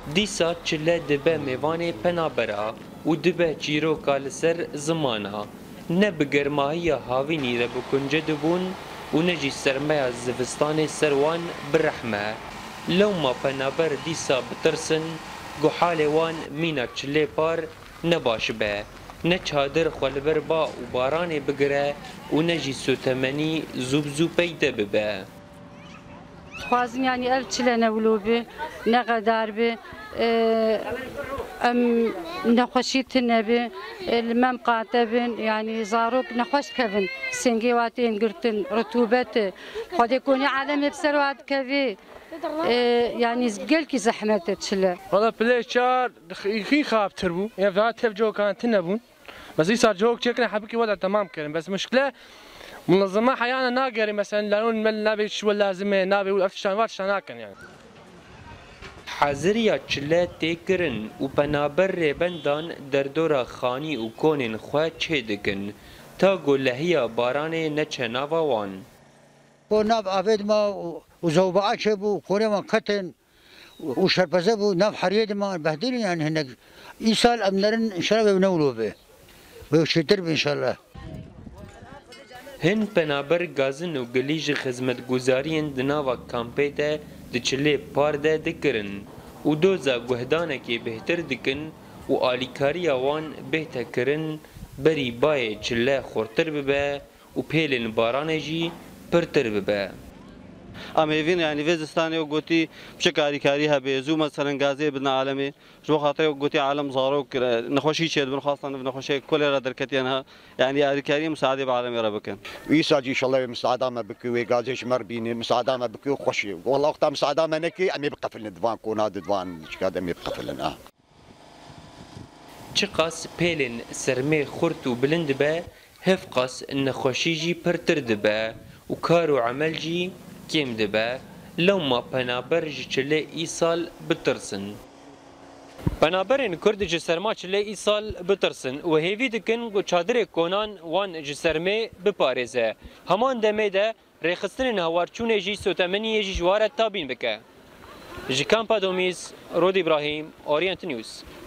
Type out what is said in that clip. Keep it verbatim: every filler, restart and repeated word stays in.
دیسا چله دبه میوان پنابرا و دبه چیروکا لسر زمانا نه بگرماهی هاوینی ده بکنجه دبون و نجی سرمه زفستان سروان برحمه لو ما پنابر دیسا بترسن گو حال وان مینا چله پار نباش به نه چادر خلبر با و باران بگره و نجی سوتمنی زوب زوب پیده ببه خوازم يعني ألف شلة نولوبي نقدر بي أم نخشيت النبي المام قاتبن يعني زاروك نخش كفن سنجي واتين قرتن رطوبته قد يكون عالم بسروات كفي يعني قلكي زحمة تشلا والله بليشار خي خاب تربو يعني فات تفجو كانت تنبون بس يصير جوك شكله حبكي وضع تمام كريم بس مشكلة منظمة حيانا ناقري مثلا لانون مل نابي شو لازمه نابي وافتشان واتشان هاكن يعني حاضریا چله تکرن و پنابر ریبندان در دورا خانی و کونین خواه چه دکن تا گلهیا باران نچه ناوان و ناب آفید ما و زوبعه چه بو کونه ما کتن و شرپزه بو ناب حرید ما بهدیلی يعني هناك ای سال امنرن انشاءالله بنولو به ويشتر ان شاء الله هن پنابر گازن و گلیج خدمت گزارین دناوا کامپی ده دچله پار ده دکرن و دوزا گهدانه که بهتر دکن و آلیکاری وان بهتر کرن بری بای چله خورتر ببه و پیلن بارانه جی پرتر ببه امهوین يعني فيزستاني وقوتي بشكاري كاريها بزو مثلا غازي بدنا عالمي جو خاطر وقوتي عالم زاروك نخوشي شيء بن خاصه نخوشي كل رادر كتينها يعني اركاري مساعده بعالم ربكن ويساجي ان شاء الله مساعده ما بكي وغازي شمر بيني مساعده ما بكي خوشي والله وقت مساعده ما نكي امي بقفل دفان كون دفان شكاد امي بقفل اه چقاس پیلن سرمه خورت و بلند به هفقاس نخوشی جی پرتر دبه و کار و عمل جی كيم دبا لو ما پنابر جچله ای سال بترسن پنابرین کرد جسرما چله ای سال بترسن و هیوی دکن گو چادر کونان وان جسرمه بپارزه همان دمه ده ریخستن هوارچون جی سوتمنی جی جوارت تابین بکه جی کامپا دومیز رود ابراهیم اورینت نیوز